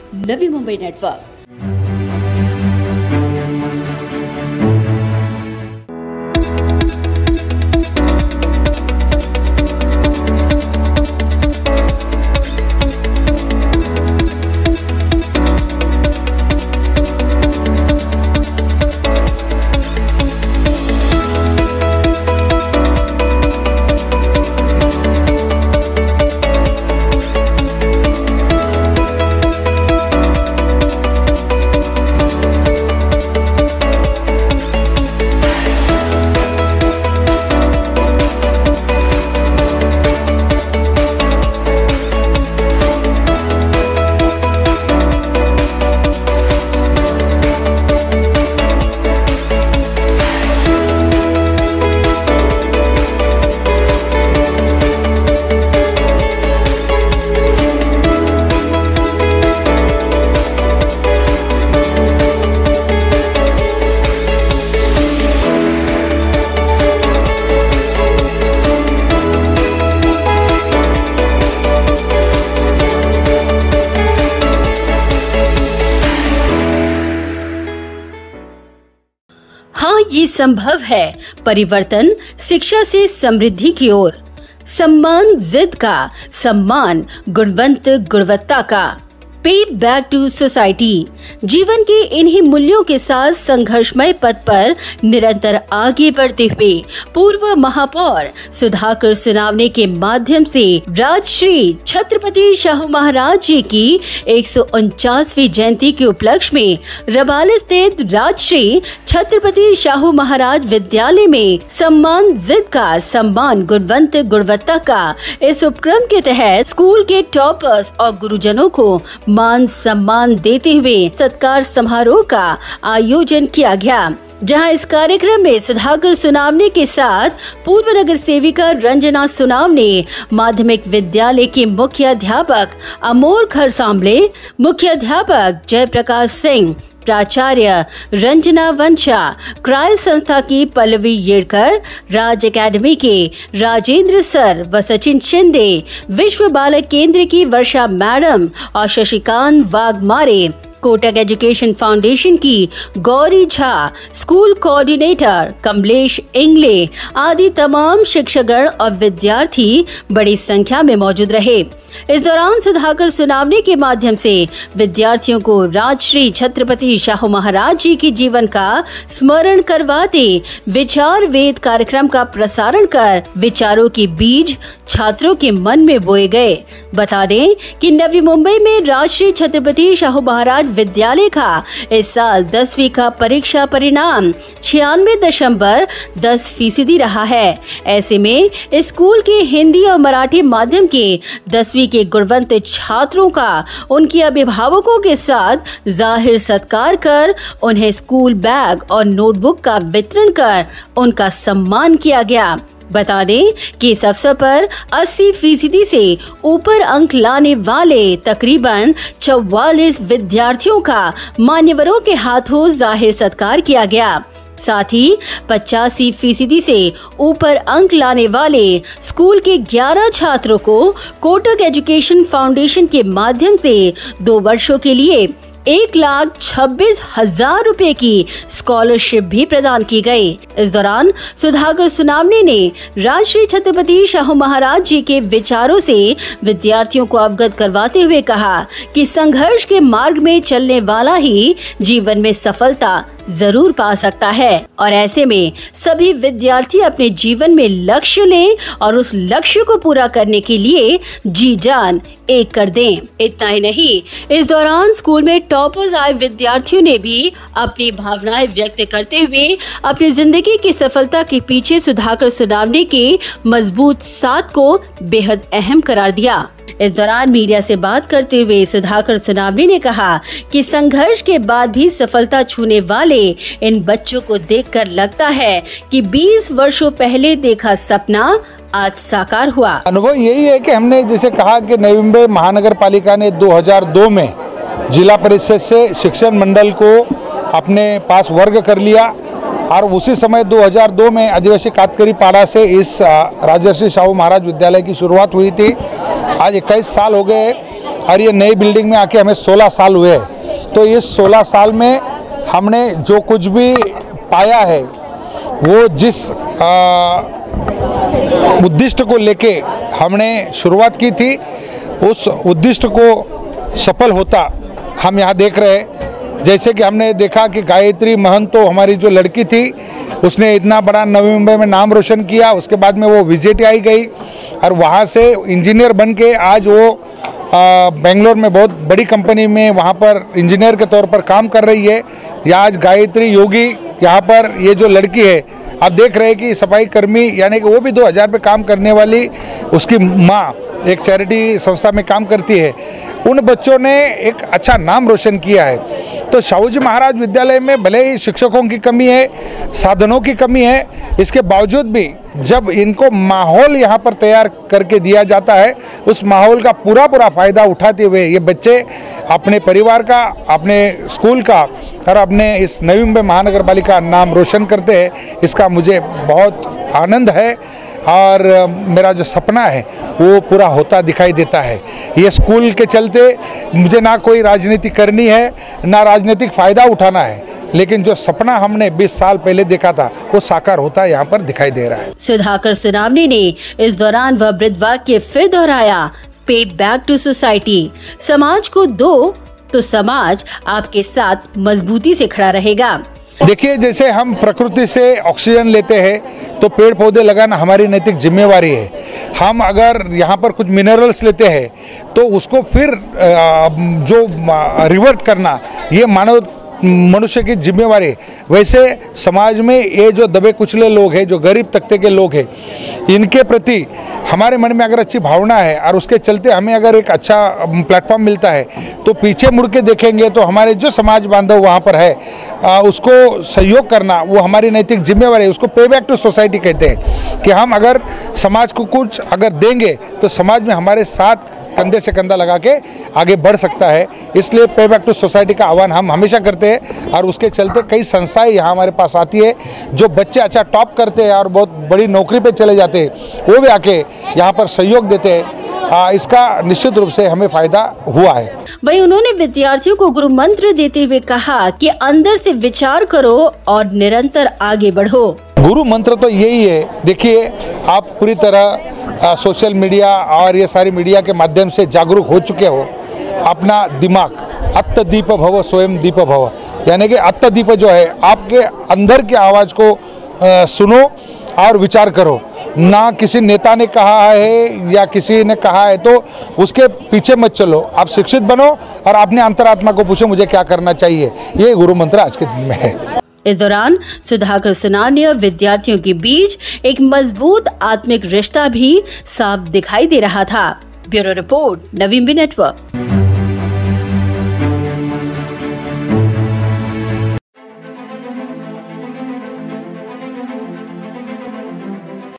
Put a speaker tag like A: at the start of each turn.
A: नवी Mumbai network. हाँ, ये संभव है। परिवर्तन शिक्षा से समृद्धि की ओर। सम्मान जिद का, सम्मान गुणवंत गुणवत्ता का। पे बैक टू सोसाइटी। जीवन के इन्हीं मूल्यों के साथ संघर्षमय पथ पर निरंतर आगे बढ़ते हुए पूर्व महापौर सुधाकर सुनावने के माध्यम से राजश्री छत्रपति शाहू महाराज जी की 149वीं जयंती के उपलक्ष्य में रबाल स्थित राजश्री छत्रपति शाहू महाराज विद्यालय में सम्मान जिद का, सम्मान गुणवंत गुणवत्ता का इस उपक्रम के तहत स्कूल के टॉपर्स और गुरुजनों को मान सम्मान देते हुए सत्कार समारोह का आयोजन किया गया, जहां इस कार्यक्रम में सुधाकर सुनावने के साथ पूर्व नगर सेविका रंजना सुनावने, माध्यमिक विद्यालय के मुख्य अध्यापक अमोर खरसांबले, मुख्य अध्यापक जयप्रकाश सिंह, प्राचार्य रंजना वंशा, क्राय संस्था की पल्लवी येड़कर, राज एकेडमी के राजेंद्र सर व सचिन शिंदे, विश्व बालक केंद्र की वर्षा मैडम और शशिकांत वाघमारे, कोटक एजुकेशन फाउंडेशन की गौरी झा, स्कूल कोऑर्डिनेटर कमलेश इंगले आदि तमाम शिक्षकगण और विद्यार्थी बड़ी संख्या में मौजूद रहे। इस दौरान सुधाकर सुनावने के माध्यम से विद्यार्थियों को राजश्री छत्रपति शाहू महाराज जी के जीवन का स्मरण करवाते विचार वेद कार्यक्रम का प्रसारण कर विचारों के बीज छात्रों के मन में बोए गए। बता दें कि नवी मुंबई में राजश्री छत्रपति शाहू महाराज विद्यालय का इस साल 10वीं का परीक्षा परिणाम 96.10% रहा है। ऐसे में स्कूल के हिंदी और मराठी माध्यम के 10वीं के गुणवंत छात्रों का उनके अभिभावकों के साथ जाहिर सत्कार कर उन्हें स्कूल बैग और नोटबुक का वितरण कर उनका सम्मान किया गया। बता दें कि इस अवसर पर 80% से ऊपर अंक लाने वाले तकरीबन 44 विद्यार्थियों का मान्यवरों के हाथों जाहिर सत्कार किया गया। साथ ही 85% से ऊपर अंक लाने वाले स्कूल के 11 छात्रों को कोटक एजुकेशन फाउंडेशन के माध्यम से 2 वर्षों के लिए 1,26,000 रुपए की स्कॉलरशिप भी प्रदान की गई। इस दौरान सुधाकर सुनावने ने राजश्री छत्रपति शाहू महाराज जी के विचारों से विद्यार्थियों को अवगत करवाते हुए कहा कि संघर्ष के मार्ग में चलने वाला ही जीवन में सफलता जरूर पा सकता है और ऐसे में सभी विद्यार्थी अपने जीवन में लक्ष्य लें और उस लक्ष्य को पूरा करने के लिए जी जान एक कर दें। इतना ही नहीं, इस दौरान स्कूल में टॉपर्स आए विद्यार्थियों ने भी अपनी भावनाएं व्यक्त करते हुए अपनी जिंदगी की सफलता के पीछे सुधाकर सुनावने के मजबूत साथ को बेहद अहम करार दिया। इस दौरान मीडिया से बात करते हुए सुधाकर सुनावने ने कहा कि संघर्ष के बाद भी सफलता छूने वाले इन बच्चों को देखकर लगता है कि 20 वर्षों पहले देखा सपना आज साकार हुआ।
B: अनुभव यही है कि हमने जैसे कहा कि नवी मुंबई महानगर पालिका ने 2002 में जिला परिषद से शिक्षण मंडल को अपने पास वर्ग कर लिया और उसी समय 2002 में आदिवासी कातकरी पाड़ा से इस राजर्षि शाहू महाराज विद्यालय की शुरुआत हुई थी। आज 21 साल हो गए और ये नई बिल्डिंग में आके हमें 16 साल हुए हैं। तो इस 16 साल में हमने जो कुछ भी पाया है वो जिस उद्दिष्ट को लेके हमने शुरुआत की थी, उस उद्दिष्ट को सफल होता हम यहाँ देख रहे हैं। जैसे कि हमने देखा कि गायत्री महंत तो हमारी जो लड़की थी उसने इतना बड़ा नवी मुंबई में नाम रोशन किया। उसके बाद में वो VJTI गई और वहाँ से इंजीनियर बन के आज वो बेंगलोर में बहुत बड़ी कंपनी में वहाँ पर इंजीनियर के तौर पर काम कर रही है। या आज गायत्री योगी यहाँ पर ये जो लड़की है, आप देख रहे हैं कि सफाई कर्मी यानी कि वो भी 2000 पे काम करने वाली, उसकी माँ एक चैरिटी संस्था में काम करती है। उन बच्चों ने एक अच्छा नाम रोशन किया है। तो शाहू जी महाराज विद्यालय में भले ही शिक्षकों की कमी है, साधनों की कमी है, इसके बावजूद भी जब इनको माहौल यहाँ पर तैयार करके दिया जाता है, उस माहौल का पूरा फ़ायदा उठाते हुए ये बच्चे अपने परिवार का, अपने स्कूल का और अपने इस नवी मुंबई महानगर पालिका नाम रोशन करते हैं। इसका मुझे बहुत आनंद है और मेरा जो सपना है वो पूरा होता दिखाई देता है। ये स्कूल के चलते मुझे ना कोई राजनीति करनी है, ना राजनीतिक फ़ायदा उठाना है, लेकिन जो सपना हमने 20 साल पहले देखा था वो साकार होता यहाँ पर दिखाई दे रहा है।
A: सुधाकर सुनावनी ने इस दौरान वह वृद्ध वाक्य फिर दोहराया, पे बैक टू सोसाइटी। समाज को दो तो समाज आपके साथ मजबूती से खड़ा रहेगा।
B: देखिए, जैसे हम प्रकृति से ऑक्सीजन लेते हैं तो पेड़ पौधे लगाना हमारी नैतिक जिम्मेवारी है। हम अगर यहाँ पर कुछ मिनरल्स लेते हैं तो उसको फिर जो रिवर्ट करना ये मनुष्य की जिम्मेवारी है। वैसे समाज में ये जो दबे कुचले लोग हैं, जो गरीब तबके के लोग हैं, इनके प्रति हमारे मन में अगर अच्छी भावना है और उसके चलते हमें अगर एक अच्छा प्लेटफॉर्म मिलता है तो पीछे मुड़ के देखेंगे तो हमारे जो समाज बांधव वहाँ पर है उसको सहयोग करना वो हमारी नैतिक जिम्मेवारी है। उसको पे बैक टू सोसाइटी कहते हैं कि हम अगर समाज को कुछ अगर देंगे तो समाज में हमारे साथ कंधे से कंधा लगा के आगे बढ़ सकता है। इसलिए पे बैक टू सोसाइटी का आह्वान हम हमेशा करते हैं और उसके चलते कई संस्थाएं यहाँ हमारे पास आती है। जो बच्चे अच्छा टॉप करते हैं और बहुत बड़ी नौकरी पे चले जाते हैं वो भी आके यहाँ पर सहयोग देते हैं। इसका निश्चित रूप से हमें फायदा हुआ है।
A: वहीं उन्होंने विद्यार्थियों को गुरु मंत्र देते हुए कहा कि अंदर से विचार करो और निरंतर आगे बढ़ो।
B: गुरु मंत्र तो यही है। देखिए, आप पूरी तरह सोशल मीडिया और ये सारी मीडिया के माध्यम से जागरूक हो चुके हो। अपना दिमाग अत्तदीप भव स्वयं दीप भव, यानी कि अत्तदीप जो है आपके अंदर की आवाज़ को सुनो और विचार करो। ना किसी नेता ने कहा है या किसी ने कहा है तो उसके पीछे मत चलो। आप शिक्षित बनो और अपने अंतरात्मा को पूछो मुझे क्या करना चाहिए। ये गुरु मंत्र आज के दिन में है।
A: इस दौरान सुधाकर सुनावनी और विद्यार्थियों के बीच एक मजबूत आत्मिक रिश्ता भी साफ दिखाई दे रहा था। Bureau report, Navi Mumbai network.